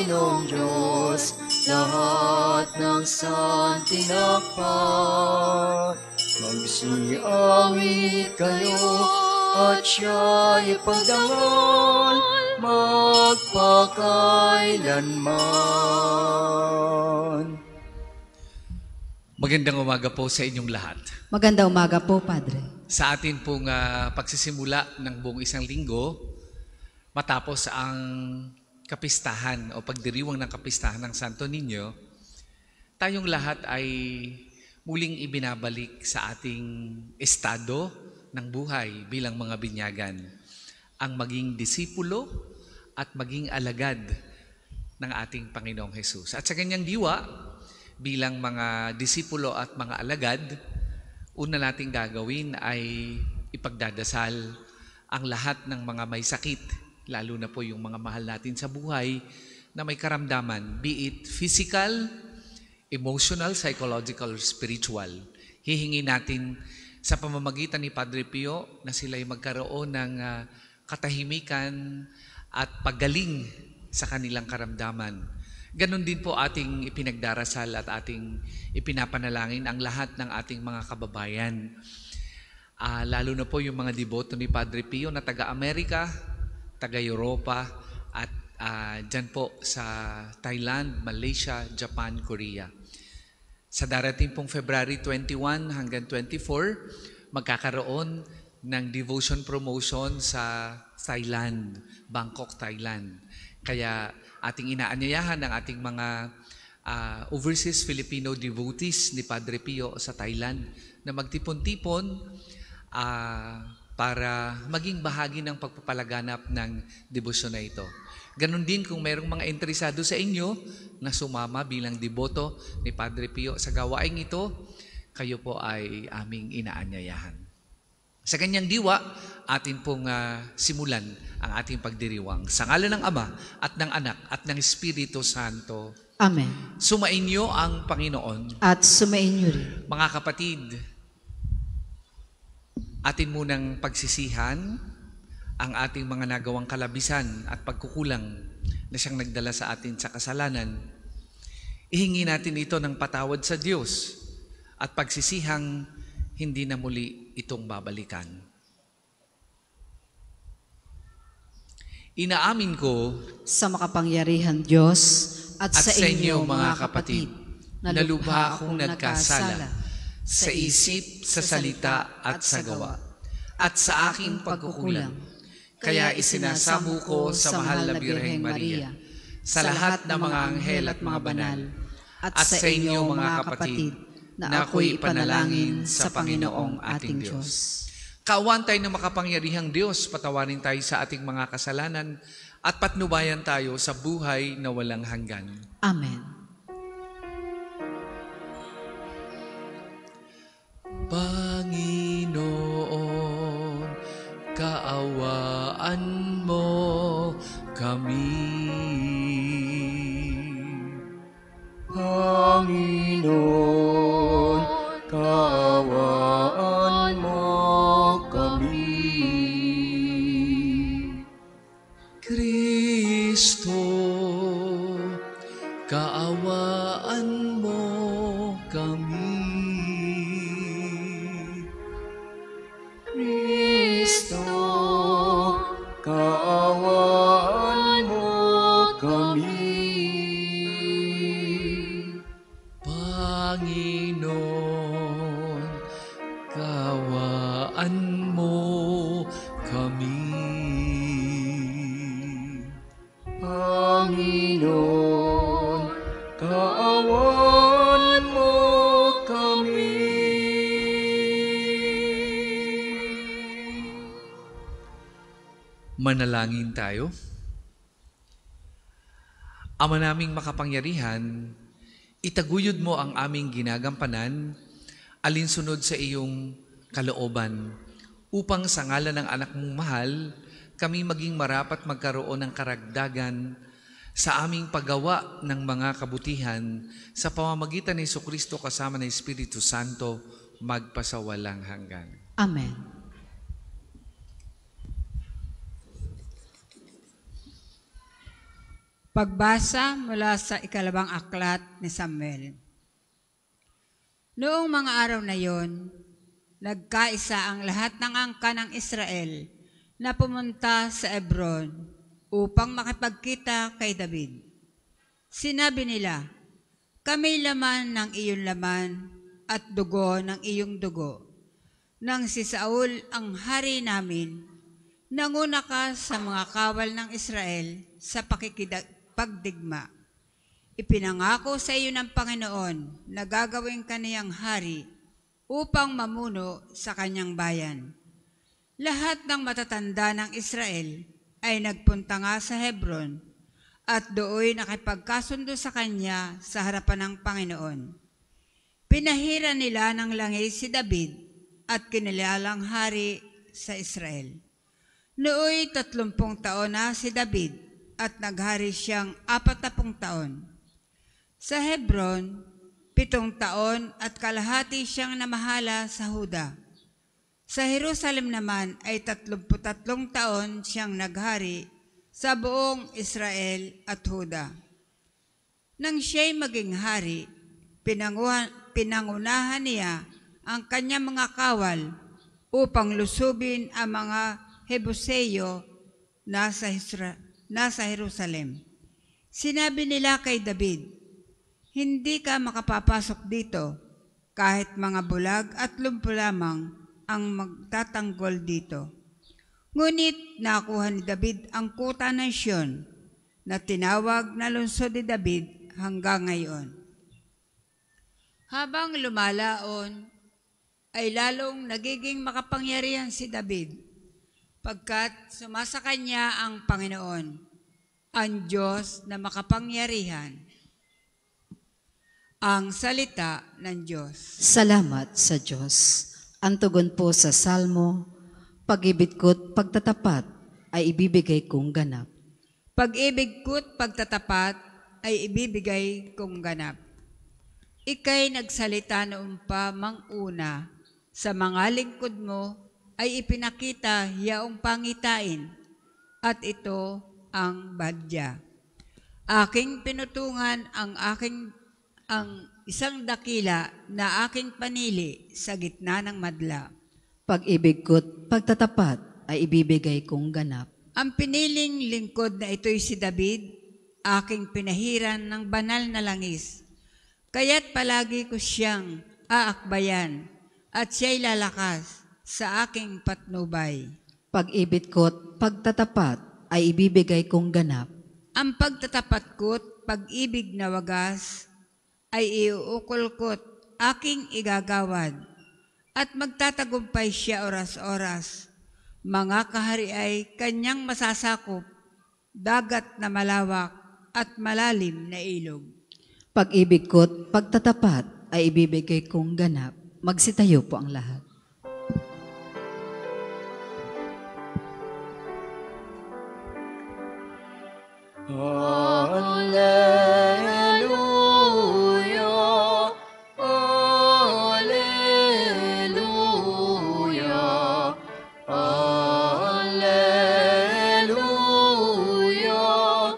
Panginoong Diyos, lahat ng santinakpan. Magsiawit kayo at siya'y pagdangal magpakailanman. Magandang umaga po sa inyong lahat. Magandang umaga po, Padre. Sa atin pong pagsisimula ng buong isang linggo, matapos ang kapistahan o pagdiriwang ng kapistahan ng Santo Niño, tayong lahat ay muling ibinabalik sa ating estado ng buhay bilang mga binyagan, ang maging disipulo at maging alagad ng ating Panginoong Hesus. At sa kanyang diwa, bilang mga disipulo at mga alagad, una nating gagawin ay ipagdadasal ang lahat ng mga may sakit, lalo na po yung mga mahal natin sa buhay na may karamdaman, be it physical, emotional, psychological, or spiritual. Hihingi natin sa pamamagitan ni Padre Pio na sila'y magkaroon ng katahimikan at paggaling sa kanilang karamdaman. Ganon din po ating ipinagdarasal at ating ipinapanalangin ang lahat ng ating mga kababayan. Lalo na po yung mga deboto ni Padre Pio na taga-Amerika, taga-Europa, at dyan po sa Thailand, Malaysia, Japan, Korea. Sa darating pong February 21 hanggang 24, magkakaroon ng devotion promotion sa Thailand, Bangkok, Thailand. Kaya ating inaanyayahan ng ating mga overseas Filipino devotees ni Padre Pio sa Thailand na magtipon-tipon para maging bahagi ng pagpapalaganap ng debosyon na ito. Ganon din kung mayroong mga interesado sa inyo na sumama bilang deboto ni Padre Pio sa gawaing ito, kayo po ay aming inaanyayahan. Sa kanyang diwa, atin pong simulan ang ating pagdiriwang. Sa ngalan ng Ama at ng Anak at ng Espiritu Santo. Amen. Sumainyo ang Panginoon. At sumainyo rin. Mga kapatid, atin munang pagsisihan ang ating mga nagawang kalabisan at pagkukulang na siyang nagdala sa atin sa kasalanan. Ihingi natin ito ng patawad sa Diyos at pagsisihang hindi na muli itong babalikan. Inaamin ko sa makapangyarihan Diyos at sa inyo mga kapatid na lubha akong nagkasala sa isip, sa salita at sa gawa at sa aking pagkukulang. Kaya isinasamo ko sa mahal na Birheng Maria, sa lahat ng mga anghel at mga banal, at sa inyo mga kapatid, na ako'y ipanalangin sa Panginoong ating Diyos. Kaawaan tayo ng makapangyarihang Diyos, patawarin tayo sa ating mga kasalanan at patnubayan tayo sa buhay na walang hanggan. Amen. Panginoon, kaawaan mo kami. Panginoon, kaawaan mo kami. Kristo, kaawaan mo kami. Kristo, kaawaan mo kami. Panginoon, kaawaan mo kami. Panginoon, kaawaan mo kami. Manalangin tayo. Ama naming makapangyarihan, itaguyod mo ang aming ginagampanan alinsunod sa iyong kalooban upang sa ngalan ng anak mong mahal, kami maging marapat magkaroon ng karagdagan sa aming paggawa ng mga kabutihan sa pamamagitan ni Jesucristo kasama ng Espiritu Santo magpasawalang hanggan. Amen. Pagbasa mula sa ikalawang aklat ni Samuel. Noong mga araw na yon, nagkaisa ang lahat ng angkan ng Israel na pumunta sa Hebron upang makipagkita kay David. Sinabi nila, "Kami laman ng iyong laman at dugo ng iyong dugo. Nang si Saul ang hari namin, nanguna ka sa mga kawal ng Israel sa pagdigma. Ipinangako sa iyo ng Panginoon na gagawin ka niyang hari upang mamuno sa kanyang bayan." Lahat ng matatanda ng Israel ay nagpunta nga sa Hebron at dooy nakipagkasundo sa kanya sa harapan ng Panginoon. Pinahira nila ng langis si David at kinilalang hari sa Israel. Nooy 30 taon na si David at naghari siyang 40 taon. Sa Hebron, 7 taon at kalahati siyang namahala sa Huda. Sa Jerusalem naman ay 33 taon siyang naghari sa buong Israel at Huda. Nang siya'y maging hari, pinangunahan niya ang kanyang mga kawal upang lusubin ang mga Hebuseyo nasa Jerusalem. Sinabi nila kay David, "Hindi ka makapapasok dito, kahit mga bulag at lumpo lamang ang magtatanggol dito." Ngunit nakuha ni David ang kuta ng Sion na tinawag na lungsod ni David hanggang ngayon. Habang lumalaon, ay lalong nagiging makapangyarihan si David, pagkat sumasa kanya ang Panginoon, ang Diyos na makapangyarihan. Ang salita ng Diyos. Salamat sa Diyos. Ang tugon po sa Salmo, "Pag-ibig ko't pagtatapat ay ibibigay kong ganap." Pag-ibig ko't pagtatapat ay ibibigay kong ganap. Ika'y nagsalita noon pa manguna, sa mga lingkod mo ay ipinakita yaong pangitain, at ito ang badya. Aking pinutungan ang isang dakila na aking panili sa gitna ng madla. Pag-ibig ko't pagtatapat ay ibibigay kong ganap. Ang piniling lingkod na ito'y si David, aking pinahiran ng banal na langis. Kaya't palagi ko siyang aakbayan at siya'y lalakas sa aking patnubay. Pag-ibig ko't pagtatapat ay ibibigay kong ganap. Ang pagtatapat ko't pag-ibig na wagas ay iuukol ko't aking igagawad at magtatagumpay siya oras-oras. Mga kahari ay kanyang masasakop, dagat na malawak at malalim na ilog. Pag-ibig ko't pagtatapat ay ibibigay kong ganap. Magsitayo po ang lahat. Alleluia, Alleluia, Alleluia,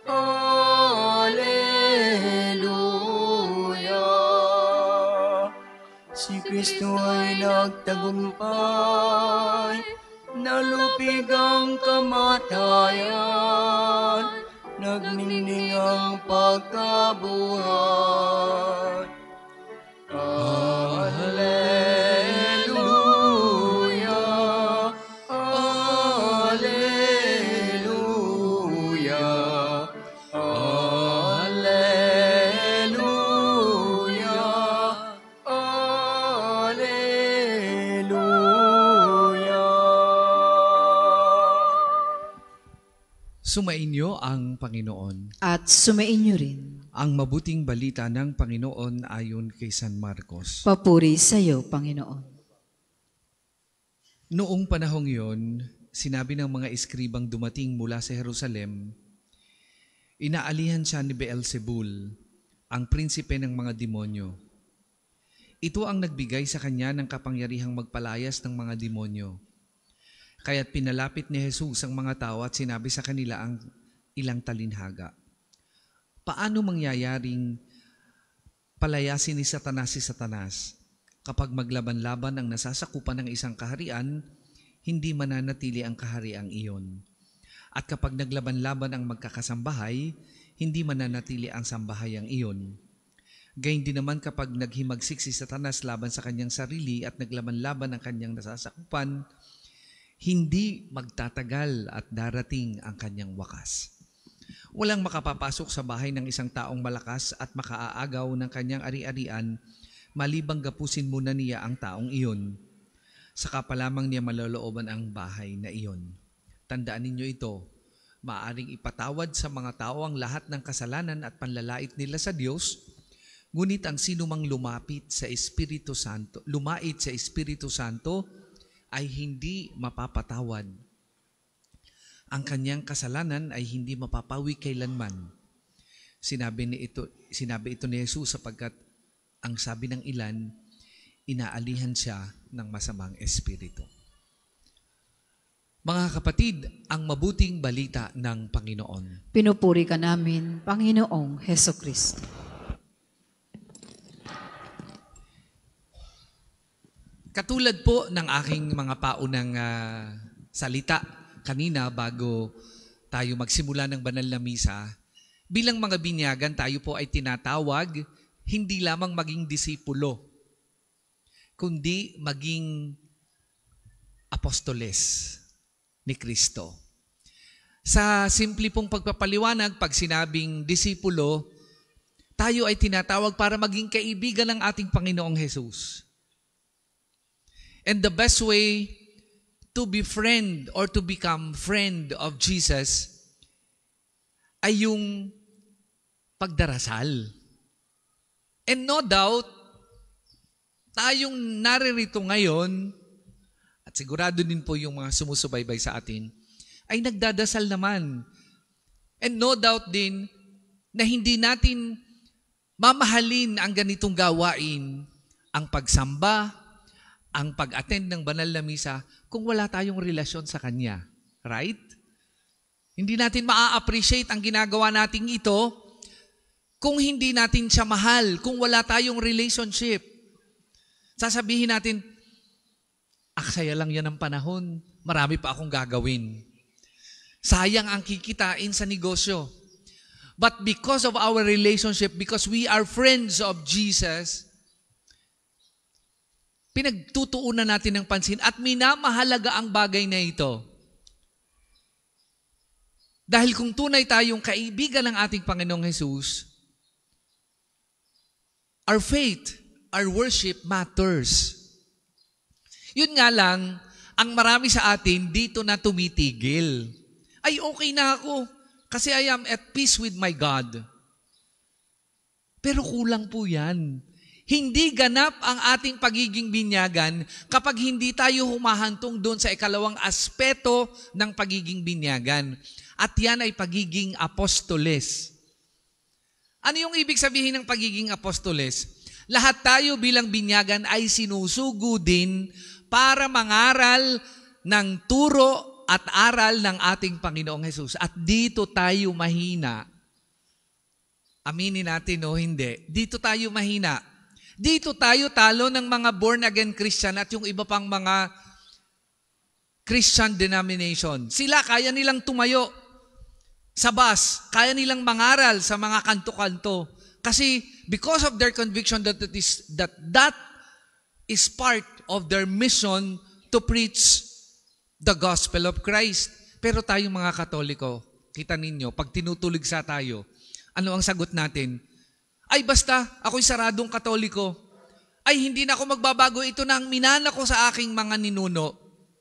Alleluia. Si Kristo ay nagtagumpay, nalupig ang kamatayan, nagniningning ang pagkabuhay. Alleluia, Alleluia, Alleluia, Alleluia. Sumainyo ang Panginoon. At sumainyo rin. Ang mabuting balita ng Panginoon ayon kay San Marcos. Papuri sa iyo, Panginoon. Noong panahong yon, sinabi ng mga eskribang dumating mula sa Jerusalem, inaalihan siya ni Beelzebul, ang prinsipe ng mga demonyo. Ito ang nagbigay sa kanya ng kapangyarihang magpalayas ng mga demonyo. Kaya't pinalapit ni Jesus ang mga tao at sinabi sa kanila ang ilang talinhaga. paano mangyayaring palayasin ni Satanas si Satanas kapag maglaban-laban ang nasasakupan ng isang kaharian, hindi mananatili ang kahariang iyon. At kapag naglaban-laban ang magkakasambahay, hindi mananatili ang sambahayang iyon. Gayun din naman kapag naghimagsik si Satanas laban sa kanyang sarili at naglaban-laban ang kanyang nasasakupan, hindi magtatagal at darating ang kanyang wakas. Walang makapapasok sa bahay ng isang taong malakas at makaaagaw ng kanyang ari-arian, malibang gapusin muna niya ang taong iyon. Saka pa lamang niya malolooban ang bahay na iyon. Tandaan ninyo ito, maaaring ipatawad sa mga tao ang lahat ng kasalanan at panlalait nila sa Diyos, ngunit ang sinumang lumait sa Espiritu Santo ay hindi mapapatawad. Ang kanyang kasalanan ay hindi mapapawi kailanman. Sinabi ito ni Jesus sapagkat ang sabi ng ilan, inaalihan siya ng masamang espiritu. Mga kapatid, ang mabuting balita ng Panginoon. Pinupuri ka namin, Panginoong Heso Kristo. Katulad po ng aking mga paunang salita kanina bago tayo magsimula ng banal na misa, bilang mga binyagan tayo po ay tinatawag hindi lamang maging disipulo, kundi maging apostoles ni Kristo. Sa simple pong pagpapaliwanag, pag sinabing disipulo, tayo ay tinatawag para maging kaibigan ng ating Panginoong Jesus. And the best way to befriend or to become friend of Jesus ay yung pagdarasal. And no doubt, tayong naririto ngayon, at sigurado din po yung mga sumusubaybay sa atin, ay nagdadasal naman. And no doubt din na hindi natin mamahalin ang ganitong gawain, ang pagsamba, ang pag-attend ng banal na misa, kung wala tayong relasyon sa Kanya. Right? Hindi natin maa-appreciate ang ginagawa nating ito kung hindi natin siya mahal, kung wala tayong relationship. Sasabihin natin, aksaya lang yan ang panahon, marami pa akong gagawin. Sayang ang kikitain sa negosyo. But because of our relationship, because we are friends of Jesus, pinagtutuunan natin ng pansin at minamahalaga ang bagay na ito. Dahil kung tunay tayong kaibigan ng ating Panginoong Jesus, our faith, our worship matters. Yun nga lang, ang marami sa atin dito na tumitigil. Ay, okay na ako kasi I am at peace with my God. Pero kulang po yan. Hindi ganap ang ating pagiging binyagan kapag hindi tayo humahantong doon sa ikalawang aspeto ng pagiging binyagan. At yan ay pagiging apostoles. Ano yung ibig sabihin ng pagiging apostoles? Lahat tayo bilang binyagan ay sinusugo din para mangaral ng turo at aral ng ating Panginoong Jesus. At dito tayo mahina. Aminin natin o hindi. Dito tayo mahina. Dito tayo talo ng mga born-again Christian at yung iba pang mga Christian denomination. Sila kaya nilang tumayo sa bus, kaya nilang mangaral sa mga kanto-kanto. Kasi because of their conviction that is part of their mission to preach the gospel of Christ. Pero tayong mga Katoliko, kita ninyo, pag tinutuligsa tayo, ano ang sagot natin? Ay basta, ako'y saradong Katoliko. Ay hindi na ako magbabago, ito na ang minana ko sa aking mga ninuno.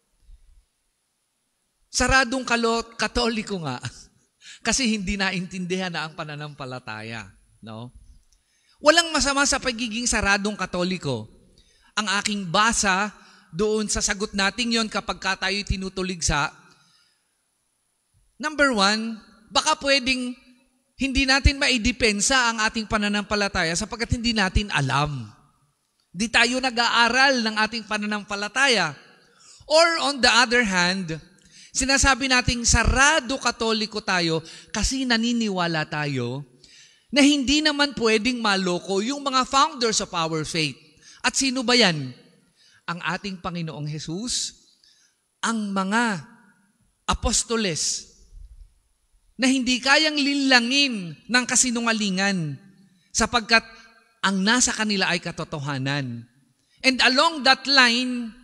Saradong Katoliko nga. Kasi hindi naintindihan na ang pananampalataya. No? Walang masama sa pagiging saradong Katoliko. Ang aking basa doon sa sagot nating yon kapag tayo'y tinutuligsa, number 1, baka pwedeng hindi natin maidepensa ang ating pananampalataya sapagkat hindi natin alam. Di tayo nag-aaral ng ating pananampalataya. Or on the other hand, sinasabi nating sarado Katoliko tayo kasi naniniwala tayo na hindi naman pwedeng maloko yung mga founders of our faith. At sino ba yan? Ang ating Panginoong Jesus, ang mga apostoles na hindi kayang linlangin ng kasinungalingan sapagkat ang nasa kanila ay katotohanan. And along that line,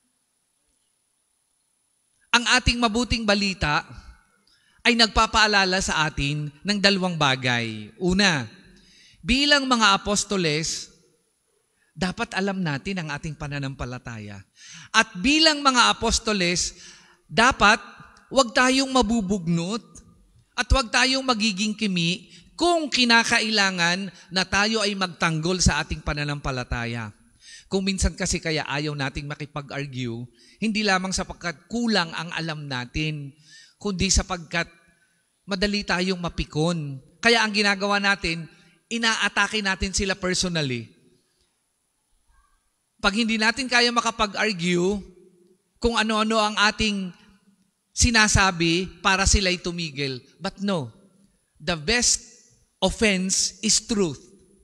ang ating mabuting balita ay nagpapaalala sa atin ng dalawang bagay. Una, bilang mga apostoles, dapat alam natin ang ating pananampalataya. At bilang mga apostoles, dapat huwag tayong mabubugnot at huwag tayong magiging kimi kung kinakailangan na tayo ay magtanggol sa ating pananampalataya. Kung minsan kasi kaya ayaw nating makipag-argue, hindi lamang sapagkat kulang ang alam natin, kundi sapagkat madali tayong mapikon. Kaya ang ginagawa natin, inaatake natin sila personally. Pag hindi natin kaya makapag-argue kung ano-ano ang ating sinasabi para sila'y tumigil. But no, the best offense is truth.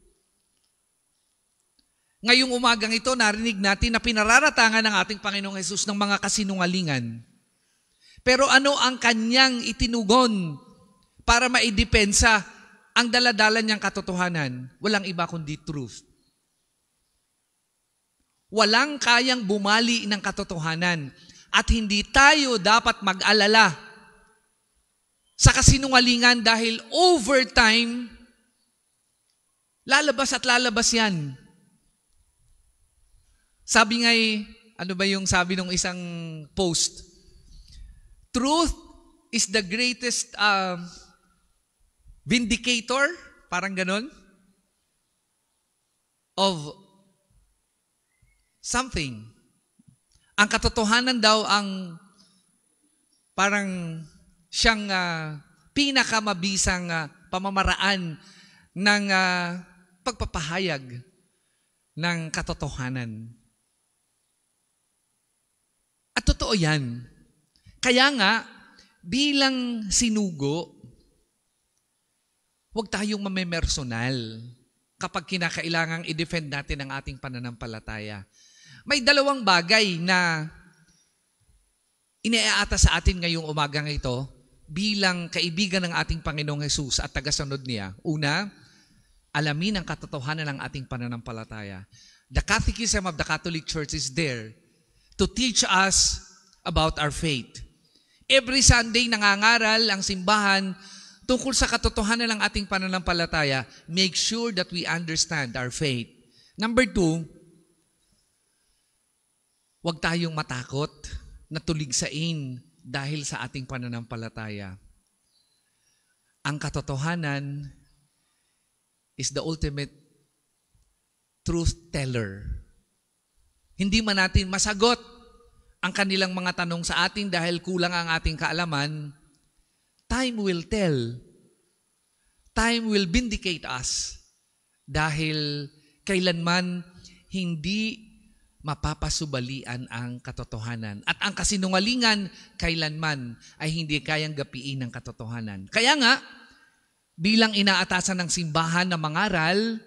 Ngayong umagang ito, narinig natin na pinararatangan ng ating Panginoong Hesus ng mga kasinungalingan. Pero ano ang kanyang itinugon para maidepensa ang daladala niyang katotohanan? Walang iba kundi truth. Walang kayang bumali ng katotohanan at hindi tayo dapat mag-alala sa kasinungalingan dahil over time, lalabas at lalabas yan. Sabi nga'y, ano ba yung sabi ng isang post? Truth is the greatest vindicator, parang ganon, of something. Ang katotohanan daw ang parang siyang pinakamabisang pamamaraan ng pagpapahayag ng katotohanan. At totoo yan. Kaya nga, bilang sinugo, huwag tayong mamemersonal kapag kinakailangang i-defend natin ang ating pananampalataya. May dalawang bagay na iniaata sa atin ngayong umagang ito bilang kaibigan ng ating Panginoong Hesus at tagasunod niya. Una, alamin ang katotohanan ng ating pananampalataya. The Catechism of the Catholic Church is there to teach us about our faith. Every Sunday nangangaral ang simbahan tungkol sa katotohanan ng ating pananampalataya. Make sure that we understand our faith. Number 2, huwag tayong matakot na tuligsain dahil sa ating pananampalataya. Ang katotohanan is the ultimate truth teller. Hindi man natin masagot ang kanilang mga tanong sa atin dahil kulang ang ating kaalaman, time will tell. Time will vindicate us dahil kailanman hindi mapapasubalian ang katotohanan. At ang kasinungalingan kailanman ay hindi kayang gapiin ang katotohanan. Kaya nga, bilang inaatasan ng simbahan na mangaral,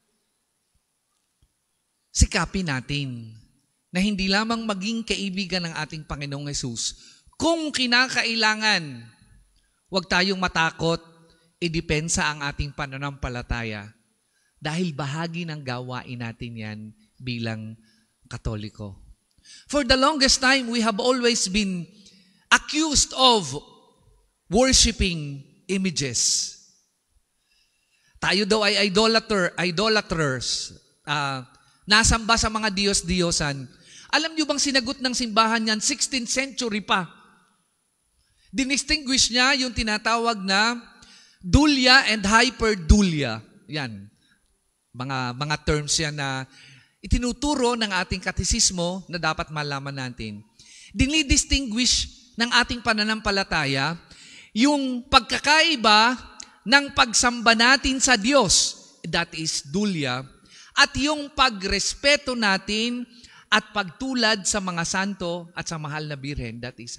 sikapin natin na hindi lamang maging kaibigan ng ating Panginoong Hesus. Kung kinakailangan, huwag tayong matakot, idepensa ang ating pananampalataya. Dahil bahagi ng gawain natin yan bilang Katoliko. For the longest time, we have always been accused of worshiping images. Tayo daw ay idolaters, nasamba sa mga Diyos-Diyosan. Alam niyo bang sinagot ng simbahan yan 16th century pa? Dinistinguish niya yung tinatawag na dulia and hyperdulia. Yan. Mga terms yan na itinuturo ng ating katesismo na dapat malaman natin. Dinidistinguish ng ating pananampalataya yung pagkakaiba ng pagsamba natin sa Diyos, that is dulia, at yung pagrespeto natin at pagtulad sa mga santo at sa mahal na birhen, that is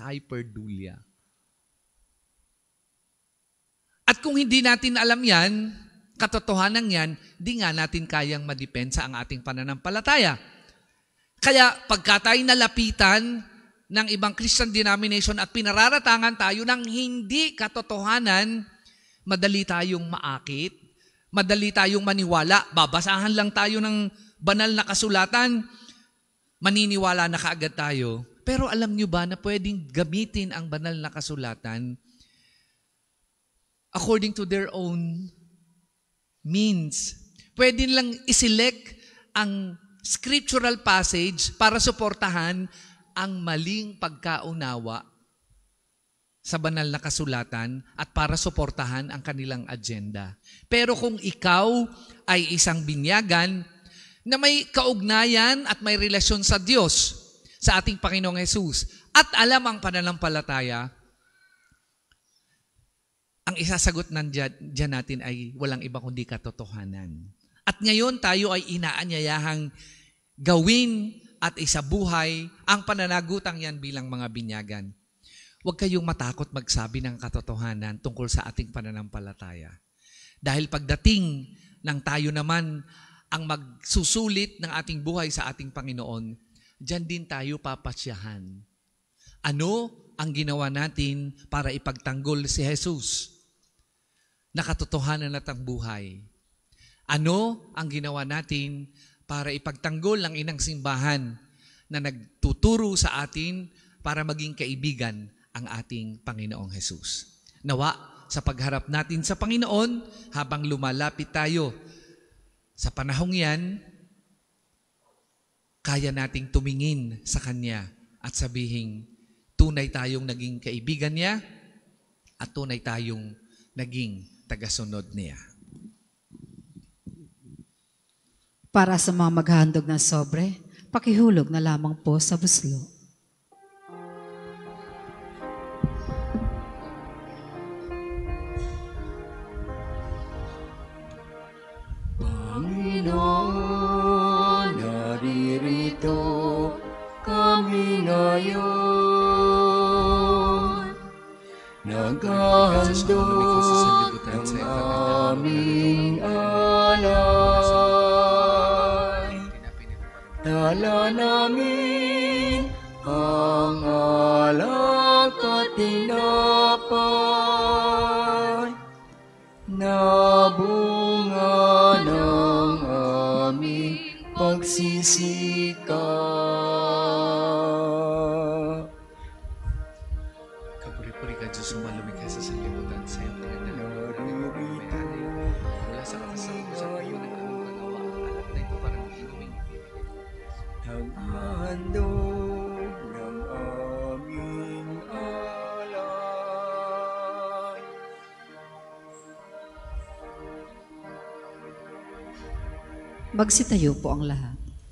hyperdulia. At kung hindi natin alam yan, katotohanan yan, di nga natin kayang madepensa ang ating pananampalataya. Kaya pagka tayo nalapitan ng ibang Christian denomination at pinararatangan tayo ng hindi katotohanan, madali tayong maakit, madali tayong maniwala, babasahan lang tayo ng banal na kasulatan, maniniwala na kaagad tayo. Pero alam nyo ba na pwedeng gamitin ang banal na kasulatan according to their own means? Pwede lang iselect ang scriptural passage para suportahan ang maling pagkaunawa sa banal na kasulatan at para suportahan ang kanilang agenda. Pero kung ikaw ay isang binyagan na may kaugnayan at may relasyon sa Diyos, sa ating Panginoong Hesus, at alam ang pananampalataya, ang isasagot dyan natin ay walang iba kundi katotohanan. At ngayon tayo ay inaanyayahang gawin at isabuhay ang pananagutang yan bilang mga binyagan. Huwag kayong matakot magsabi ng katotohanan tungkol sa ating pananampalataya. Dahil pagdating ng tayo naman ang magsusulit ng ating buhay sa ating Panginoon, diyan din tayo papasyahan. Ano ang ginawa natin para ipagtanggol si Jesus na katotohanan at ang buhay? Ano ang ginawa natin para ipagtanggol ang inang simbahan na nagtuturo sa atin para maging kaibigan ang ating Panginoong Hesus? Nawa, sa pagharap natin sa Panginoon, habang lumalapit tayo sa panahong yan, kaya nating tumingin sa Kanya at sabihin, tunay tayong naging kaibigan niya at tunay tayong naging tagasunod niya. Para sa mga maghahandog ng sobre, pakihulog na lamang po sa buslo. Panginoon, naririto kami ngayon. Naghahandog ng aming alay. Dala namin ang alak at tinapay na bunga ng aming pagsisikap. Kapuri-puri ka, Diyos, sumalumikha sa sanlibutan sa iyo. Mula sa katasang sa iyo ng anong pagawa, ang anak na ito parang inuming. Naghahandog ng aming alay. Magsitayo po ang lahat.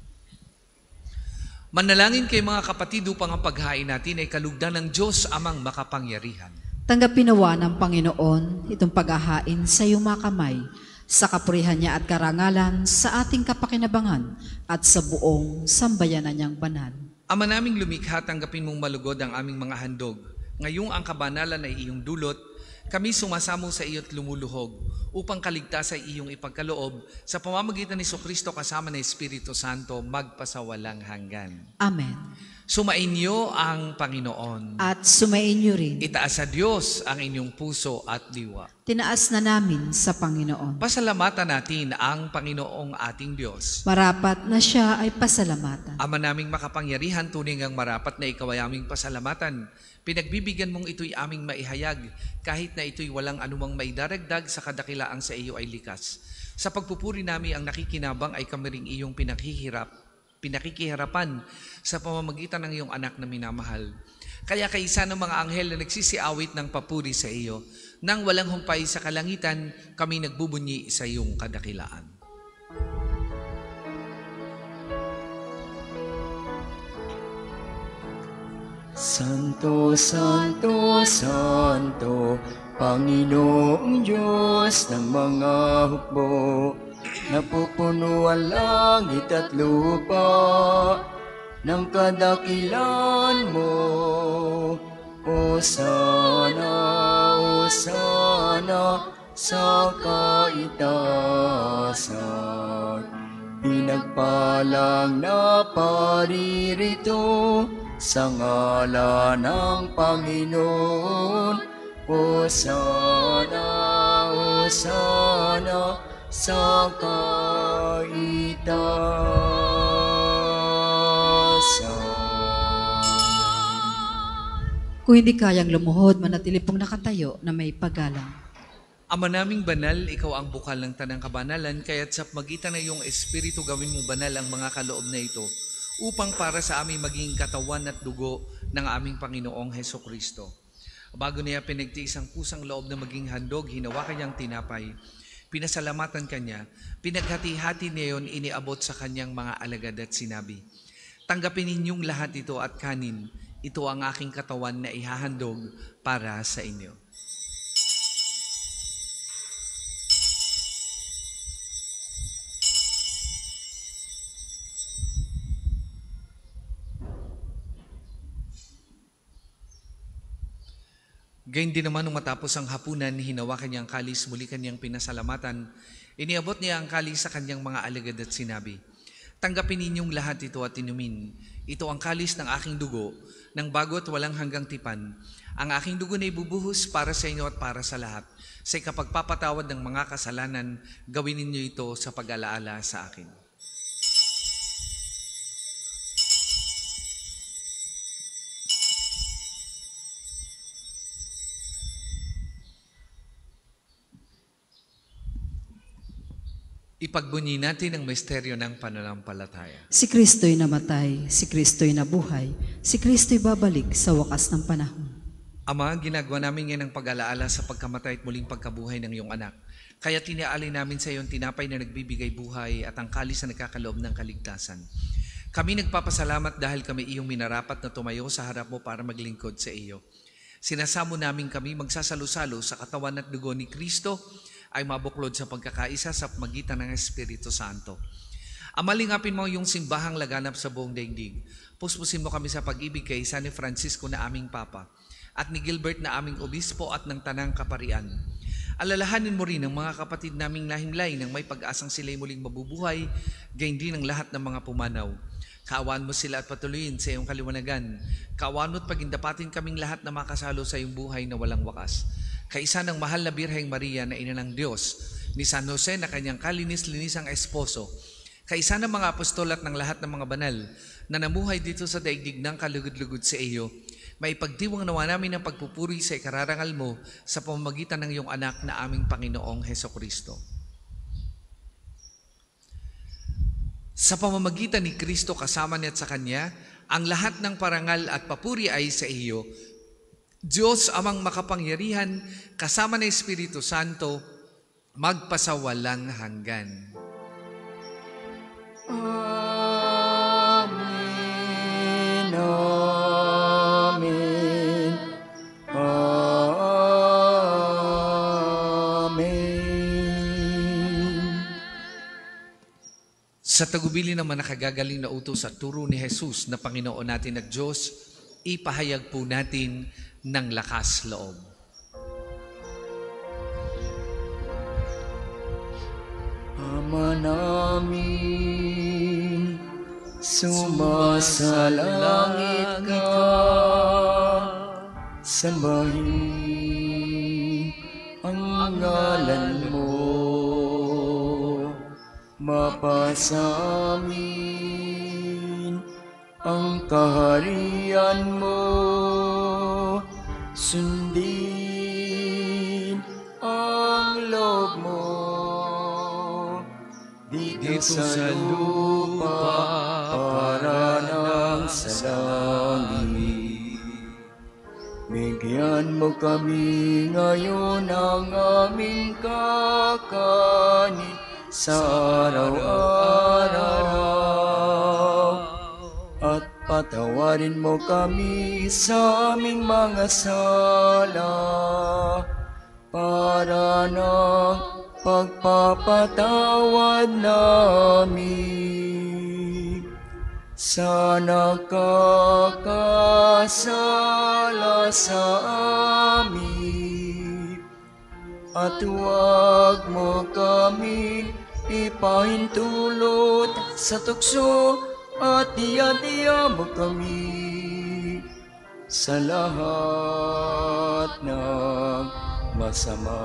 Manalangin kay mga kapatid upang ang paghain natin ay kalugdan ng Diyos amang makapangyarihan. Tanggapin nawa ng Panginoon itong paghahain sa iyong mga kamay, sa kapurihan niya at karangalan, sa ating kapakinabangan at sa buong sambayanan niyang banal. Ama naming lumikha, tanggapin mong malugod ang aming mga handog. Ngayong ang kabanalan ay iyong dulot, kami sumasamo sa iyo't lumuluhog upang kaligtasan iyong ipagkaloob sa pamamagitan ni Jesucristo kasama ng Espiritu Santo magpasawalang hanggan. Amen. Sumainyo ang Panginoon. At sumain niyo rin. Itaas sa Diyos ang inyong puso at diwa. Tinaas na namin sa Panginoon. Pasalamatan natin ang Panginoong ating Diyos. Marapat na siya ay pasalamatan. Ama naming makapangyarihan, tunay ngang marapat na ikaw ay aming pasalamatan. Pinagbibigyan mong ito'y aming maihayag, kahit na ito'y walang anumang maidaragdag sa kadakilaang sa iyo ay likas. Sa pagpupuri namin ang nakikinabang ay kami ring iyong pinakikiharapan sa pamamagitan ng iyong anak na minamahal. Kaya kaisa ng mga anghel na nagsisiawit ng papuri sa iyo, nang walang humpay sa kalangitan, kami nagbubunyi sa iyong kadakilaan. Santo, Santo, Santo, Panginoong Diyos ng mga hukbo, napupuno ang langit at lupa ng kadakilan mo. Hosana, Hosana, sa kaitaasan. Pinagpalang na paririto sa ngalan ng Panginoon. Hosana, Hosana sa kaitaasan. Kung hindi kayang lumuhod, manatili pong nakatayo na may paggalang. Ama naming banal, ikaw ang bukal ng tanang kabanalan, kaya't sa magitan ng iyong Espiritu gawin mo banal ang mga kaloob na ito, upang para sa aming maging katawan at dugo ng aming Panginoong Hesukristo. Bago niya pinagtiis ang pusang loob na maging handog, hinawakan niyang tinapay, pinasalamatan kanya, pinaghati-hati niya yon, iniabot sa kanyang mga alagad at sinabi, tanggapin ninyong lahat ito at kanin, ito ang aking katawan na ihahandog para sa inyo. Gayun din naman nung matapos ang hapunan, hinawakan niya ang kalis, muli kanyang pinasalamatan. Iniabot niya ang kalis sa kanyang mga alagad at sinabi, tanggapin ninyong lahat ito at inumin. Ito ang kalis ng aking dugo, ng bago at walang hanggang tipan. Ang aking dugo na ibubuhos para sa inyo at para sa lahat. Sa ikapagpapatawad ng mga kasalanan, gawin ninyo ito sa pag-alaala sa akin. Ipagbunyi natin ang misteryo ng pananampalataya. Si Kristo'y namatay, si Kristo'y nabuhay, si Kristo'y babalik sa wakas ng panahon. Ama, ginagawa namin ngayon ang pag-alaala sa pagkamatay at muling pagkabuhay ng iyong anak. Kaya tiniaalay namin sa iyong tinapay na nagbibigay buhay at ang kalis na nagkakaloob ng kaligtasan. Kami nagpapasalamat dahil kami iyong minarapat na tumayo sa harap mo para maglingkod sa iyo. Sinasamo namin kami magsasalo-salo sa katawan at dugo ni Kristo ay mabuklod sa pagkakaisa sa magitan ng Espiritu Santo. Amalingapin mo yung simbahang laganap sa buong daigdig. Puspusin mo kami sa pag-ibig kay San Francisco na aming Papa at ni Gilbert na aming Obispo at ng Tanang Kaparian. Alalahanin mo rin ang mga kapatid naming nahimlay nang may pag-asang sila'y muling mabubuhay, gayon din ang lahat ng mga pumanaw. Kaawaan mo sila at patuloyin sa iyong kaliwanagan. Kaawaan mo at pagindapatin kaming lahat na makasalo sa iyong buhay na walang wakas. Kaisa ng mahal na Birheng Maria na ina ng Diyos, ni San Jose na kanyang kalinis-linisang esposo, kaisa ng mga apostol at ng lahat ng mga banal na namuhay dito sa daigdig ng kalugod-lugod sa iyo, maipagdiwang nawa namin ang pagpupuri sa ikararangal mo sa pamamagitan ng iyong anak na aming Panginoong Hesukristo. Sa pamamagitan ni Kristo kasama niya at sa Kanya, ang lahat ng parangal at papuri ay sa iyo, Diyos amang makapangyarihan, kasama ng Espiritu Santo, magpasawalang hanggan. Amen, amen, amen. Sa tagubili naman nakagagaling na utos at turo ni Jesus na Panginoon natin at Diyos, ipahayag po natin ng lakas loob. Ama namin, sumasalangit ka, sambahin ang ngalan mo, mapasamin ang kaharian mo, sundin ang loob mo dito sa lupa para nang sa langit. Bigyan mo kami ngayon ng aming kakanin sa araw-araw, at patawarin mo kami sa aming mga sala para ng pagpapatawad namin sa nakakasala sa amin. at huwag mo kaming ipahintulot sa tukso at diya mo kami sa lahat ng masama.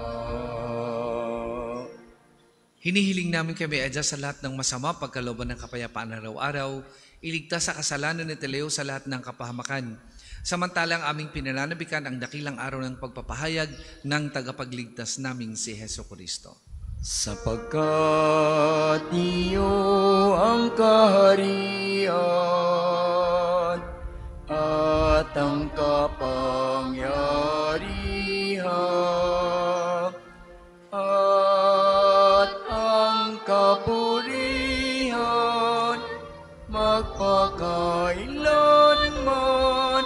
Hinihiling namin kami adya sa lahat ng masama, pagkalooban ng kapayapaan araw-araw, iligtas sa kasalanan at ilayo sa lahat ng kapahamakan. Samantalang aming pinananabikan ang dakilang araw ng pagpapahayag ng tagapagligtas naming si Hesukristo. Sapagkat iyo ang kaharian at ang kapangyarihan at ang kapurihan magpakailanman.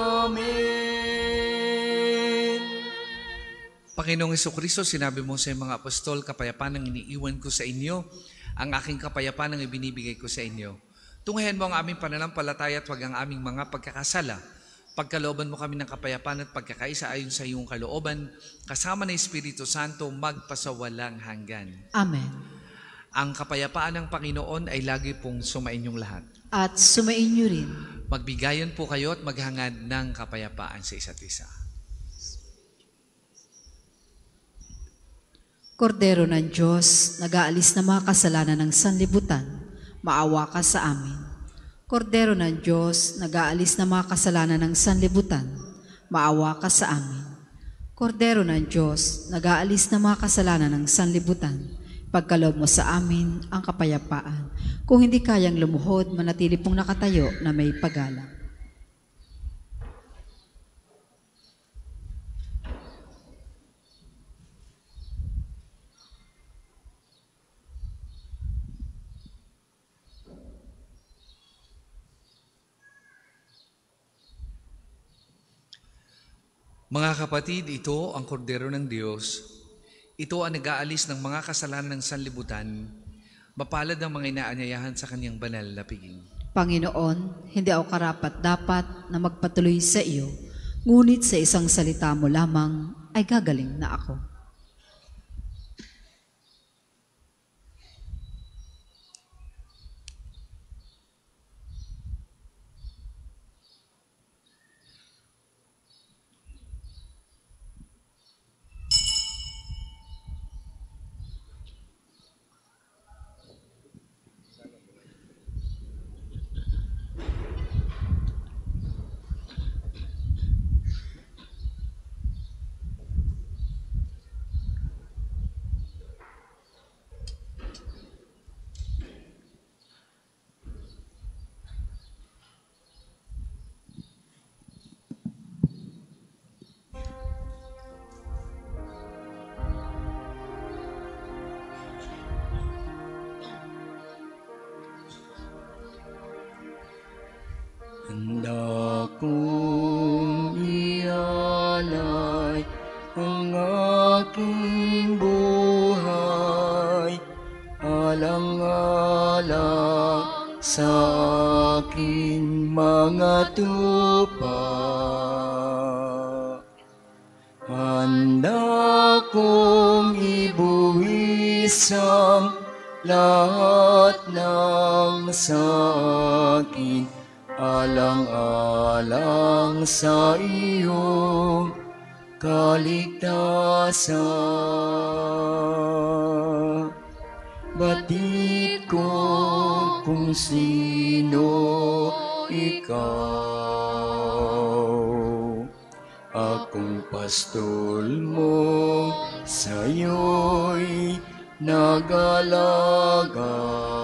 Amen. Panginoong Hesukristo, sinabi mo sa mga apostol, kapayapaan ang iniiwan ko sa inyo, ang aking kapayapaan ang ibinibigay ko sa inyo. Tunghayan mo ang aming pananampalataya at huwag ang aming mga pagkakasala. Pagkalooban mo kami ng kapayapaan at pagkakaisa ayon sa iyong kalooban, kasama ng Espiritu Santo, magpasawalang hanggan. Amen. Ang kapayapaan ng Panginoon ay lagi pong sumainyong lahat. At sumainyo rin. Magbigayan po kayo at maghangad ng kapayapaan sa isa't isa. Kordero ng Diyos, nag-aalis na mga kasalanan ng sanlibutan, maawa ka sa amin. Kordero ng Diyos, nag-aalis na mga kasalanan ng sanlibutan, maawa ka sa amin. Kordero ng Diyos, nag-aalis na mga kasalanan ng sanlibutan, pagkaloob mo sa amin ang kapayapaan. Kung hindi kayang lumuhod, manatili pong nakatayo na may paggalang. Mga kapatid, ito ang kordero ng Diyos. Ito ang nag-aalis ng mga kasalanan ng sanlibutan. Mapalad ang mga inaanyayahan sa kanyang banal na piging. Panginoon, hindi ako karapat-dapat na magpatuloy sa iyo, ngunit sa isang salita mo lamang ay gagaling na ako. Handa kong ialay ang aking buhay, alang-alang sa aking mga tupa. Handa kong ibuwis ang lahat ng sa akin, alang-alang sa iyong kaligtasan. Batid ko kung sino ikaw, akong pastol mo sa'yo'y nag-alaga.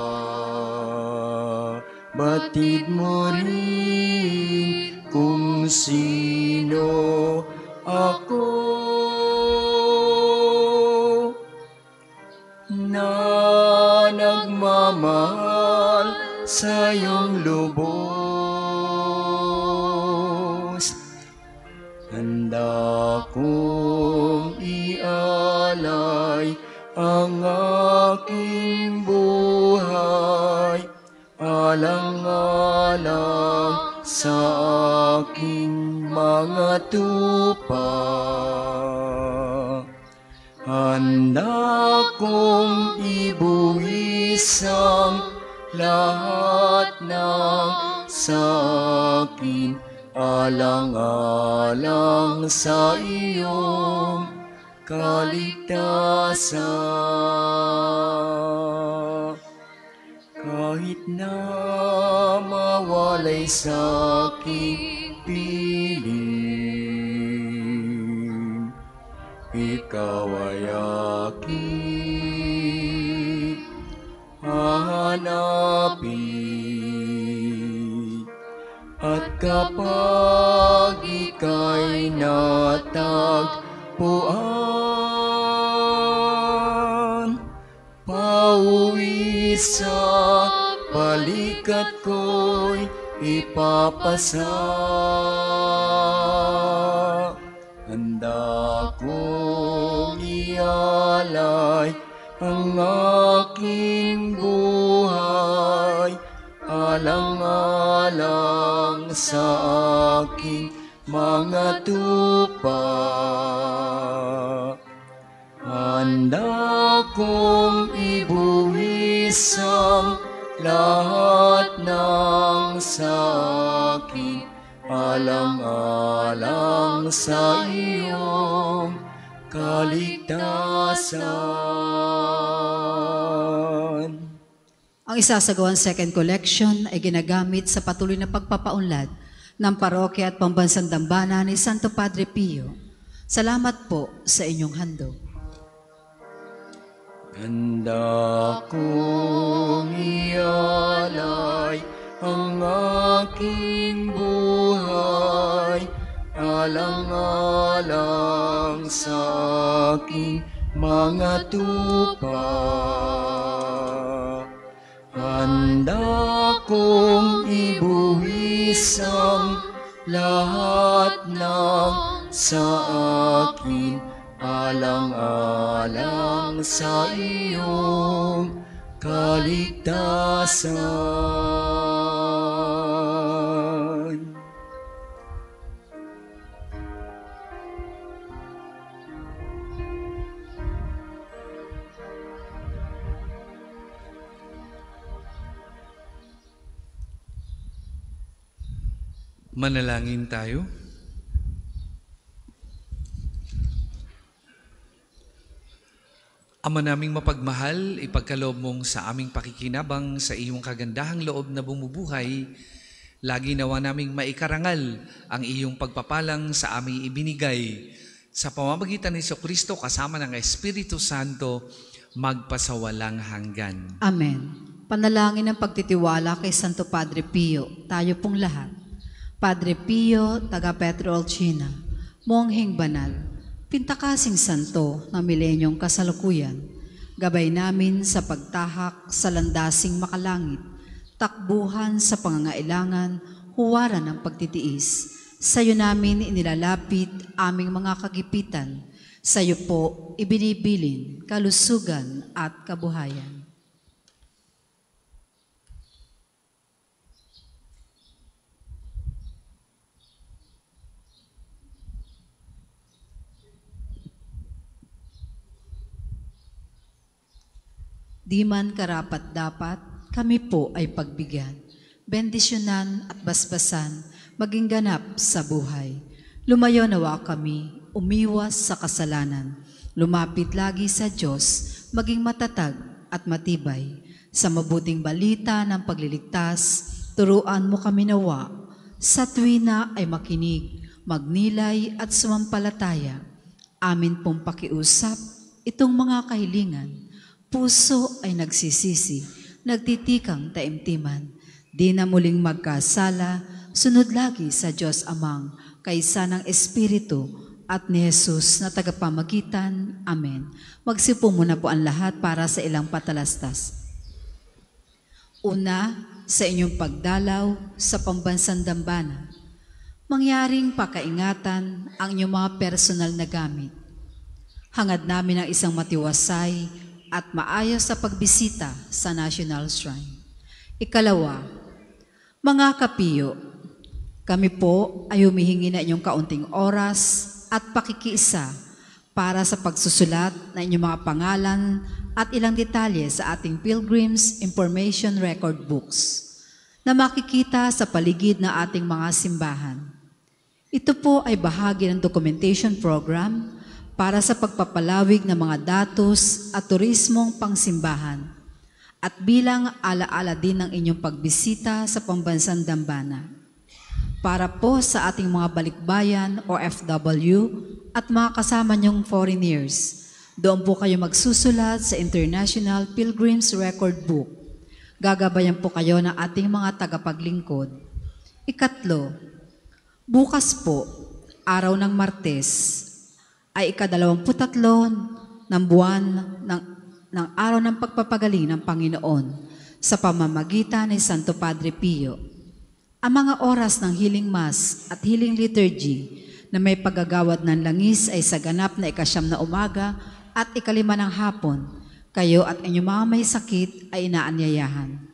Batid mo rin kung sino ako, na nagmamahal sa iyong lubos. Handa kong ialay ang aking buhay, alang-alang sa aking mga tupa. Handa kong ibuwis ang lahat ng sa akin, alang-alang sa iyong kaligtasan. Kahit na mawalay sa aking piling, ikaw ay aking hahanapin. At kapag ika'y natagpuan, pauwi sa balikat ko'y ipapasa. Handa kong ialay ang aking buhay, alang-alang sa aking mga tupa. Handa kong ibuwis ang lahat ng sa akin, alang-alang sa iyong kaligtasan. Ang isasagawang second collection ay ginagamit sa patuloy na pagpapaunlad ng parokya at pambansang dambana ni Santo Padre Pio. Salamat po sa inyong handog. Handa kong ialay ang aking buhay, alang-alang sa aking mga tupa. Handa kong ibuwis ang lahat ng sa akin, alang-alang sa iyong kaligtasan. Manalangin tayo. Ama naming mapagmahal, ipagkaloob mong sa aming pakikinabang sa iyong kagandahang loob na bumubuhay, lagi nawa naming maikarangal ang iyong pagpapalang sa aming ibinigay. Sa pamamagitan ni Jesucristo kasama ng Espiritu Santo, magpasawalang hanggan. Amen. Panalangin ng pagtitiwala kay Santo Padre Pio, tayo pong lahat. Padre Pio, taga Petro Olcina, mongheng banal, pintakasing santo na milenyong kasalukuyan, gabay namin sa pagtahak sa landasing makalangit, takbuhan sa pangangailangan, huwaran ng pagtitiis. Sa iyo namin inilalapit aming mga kagipitan, sa iyo po ibinibilin kalusugan at kabuhayan. Di man karapat-dapat, kami po ay pagbigyan, bendisyonan at basbasan, maging ganap sa buhay. Lumayo nawa kami, umiwas sa kasalanan, lumapit lagi sa Diyos, maging matatag at matibay. Sa mabuting balita ng pagliligtas, turuan mo kami nawa, sa tuwina ay makinig, magnilay at sumampalataya. Amin pong pakiusap, itong mga kahilingan, puso ay nagsisisi, nagtitikang taimtiman. Di na muling magkasala, sunod lagi sa Diyos Amang, kaysa ng Espiritu at ni Jesus na tagapamagitan. Amen. Magsipo muna po ang lahat para sa ilang patalastas. Una, sa inyong pagdalaw sa pambansang dambana, mangyaring pakaingatan ang inyong mga personal na gamit. Hangad namin ang isang matiwasay at maayos sa pagbisita sa National Shrine. Ikalawa, mga kapiyo, kami po ay humihingi na inyong kaunting oras at pakikiisa para sa pagsusulat ng inyong mga pangalan at ilang detalye sa ating Pilgrim's Information Record Books na makikita sa paligid ng ating mga simbahan. Ito po ay bahagi ng documentation program para sa pagpapalawig ng mga datos at turismong pangsimbahan at bilang alaala din ng inyong pagbisita sa pambansang dambana. Para po sa ating mga balikbayan o FW at mga kasama niyong foreigners, doon po kayo magsusulat sa International Pilgrim's Record Book. Gagabayan po kayo ng ating mga tagapaglingkod. Ikatlo, bukas po, araw ng Martes, ay ika-23 ng buwan ng araw ng pagpapagaling ng Panginoon sa pamamagitan ni Santo Padre Pio. Ang mga oras ng healing mass at healing liturgy na may paggagawad ng langis ay sa ganap na 9 na umaga at 5 ng hapon. Kayo at inyong mga may sakit ay inaanyayahan.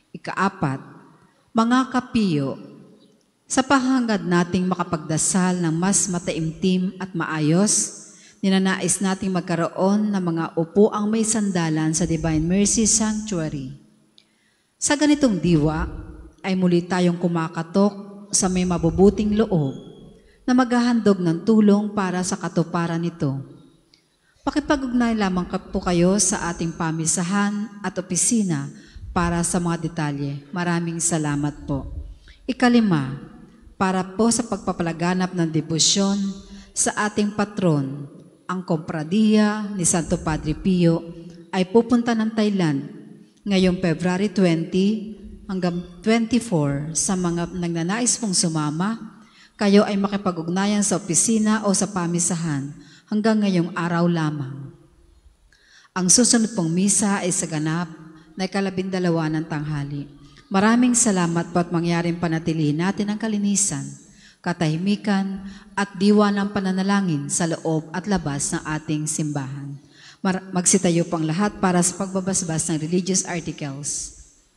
4, mga kapiyo, sa pahangad nating makapagdasal ng mas mataimtim at maayos, ninanais nating magkaroon ng mga upuang may sandalan sa Divine Mercy Sanctuary. Sa ganitong diwa, ay muli tayong kumakatok sa may mabubuting loob na maghahandog ng tulong para sa katuparan nito. Pakipag-ugnay lamang po kayo sa ating pamisahan at opisina para sa mga detalye. Maraming salamat po. 5, para po sa pagpapalaganap ng debosyon sa ating patron, ang Kompradiya ni Santo Padre Pio ay pupunta ng Thailand ngayong February 20 hanggang 24 sa mga nagnanais pong sumama. Kayo ay makipag-ugnayan sa opisina o sa pamisahan hanggang ngayong araw lamang. Ang susunod pong misa ay sa ganap na 12 ng tanghali. Maraming salamat po at mangyaring panatilihin natin ang kalinisan, katahimikan at diwa ng pananalangin sa loob at labas ng ating simbahan. Magsitayo pang lahat para sa pagbabasbas ng religious articles.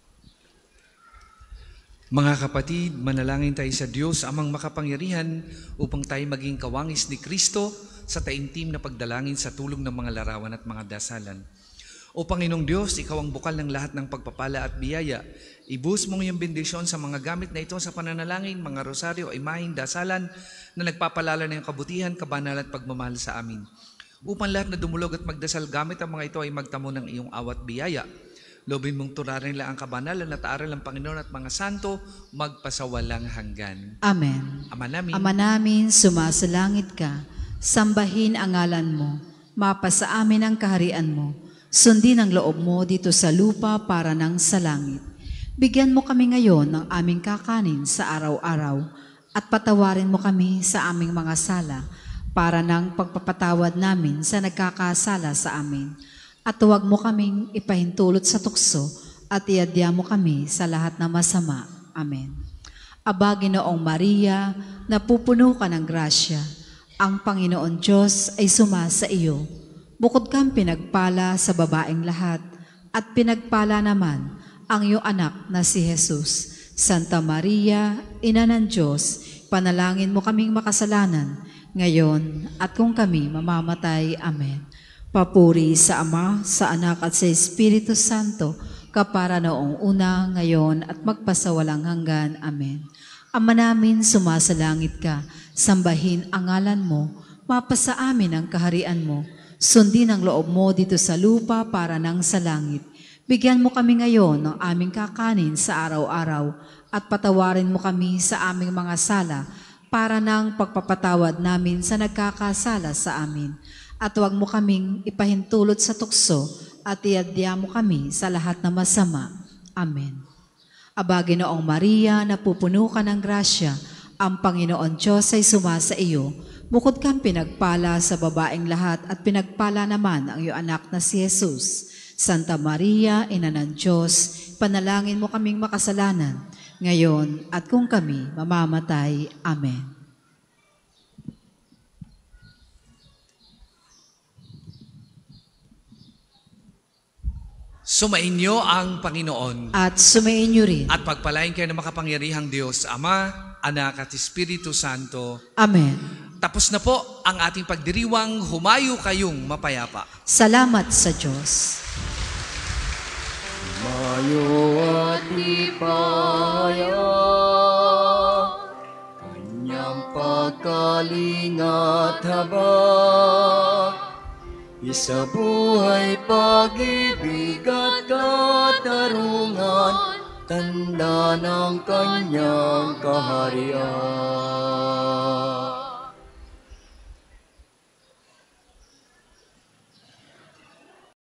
Mga kapatid, manalangin tayo sa Diyos, Amang makapangyarihan, upang tayo maging kawangis ni Kristo sa taimtim na pagdalangin sa tulong ng mga larawan at mga dasalan. O Panginoong Diyos, Ikaw ang bukal ng lahat ng pagpapala at biyaya. Ibuhos mong iyong bendisyon sa mga gamit na ito sa pananalangin, mga rosaryo, imaheng, dasalan na nagpapalala ng kabutihan, kabanalan at pagmamahal sa amin. Upang lahat na dumulog at magdasal gamit ang mga ito ay magtamo ng iyong awat biyaya. Lobin mong turarin nila ang kabanalan at aral ng Panginoon at mga santo, magpasawalang hanggan. Amen. Ama namin, Ama namin, sumasalangit ka, sambahin ang ngalan mo, mapasa amin ang kaharian mo, sundin ang loob mo dito sa lupa para nang sa langit. Bigyan mo kami ngayon ng aming kakanin sa araw-araw at patawarin mo kami sa aming mga sala para nang pagpapatawad namin sa nagkakasala sa amin. At huwag mo kaming ipahintulot sa tukso at iadya mo kami sa lahat na masama. Amen. Aba, Ginoong Maria, napupuno ka ng grasya. Ang Panginoon Diyos ay sumasa iyo. Bukod kang pinagpala sa babaeng lahat at pinagpala naman ang iyong anak na si Jesus. Santa Maria, Ina ng Diyos, panalangin mo kaming makasalanan ngayon at kung kami mamamatay. Amen. Papuri sa Ama, sa Anak at sa Espiritu Santo, kapara noong una, ngayon at magpasawalang hanggan. Amen. Ama namin, sumasalangit ka, sambahin ang ngalan mo, mapasa amin ang kaharian mo, sundin ang loob mo dito sa lupa para nang sa langit. Bigyan mo kami ngayon ng aming kakanin sa araw-araw at patawarin mo kami sa aming mga sala para nang pagpapatawad namin sa nagkakasala sa amin. At huwag mo kaming ipahintulot sa tukso at iadya mo kami sa lahat na masama. Amen. Aba, Ginoong Maria, napupuno ka ng grasya, ang Panginoon Diyos ay sumasa iyo. Bukod kang pinagpala sa babaeng lahat at pinagpala naman ang iyong anak na si Jesus. Santa Maria, Ina ng Diyos, panalangin mo kaming makasalanan, ngayon at kung kami mamamatay. Amen. Sumainyo ang Panginoon. At sumainyo rin. At pagpalain kayo ng makapangyarihang Diyos, Ama, Anak at Espiritu Santo. Amen. Tapos na po ang ating pagdiriwang. Humayo kayong mapayapa. Salamat sa Diyos. Mayo at ipaya, kanyang pagkalingat habag, isa buhay pag-ibig at katarungan, tanda ng kanyang kaharian.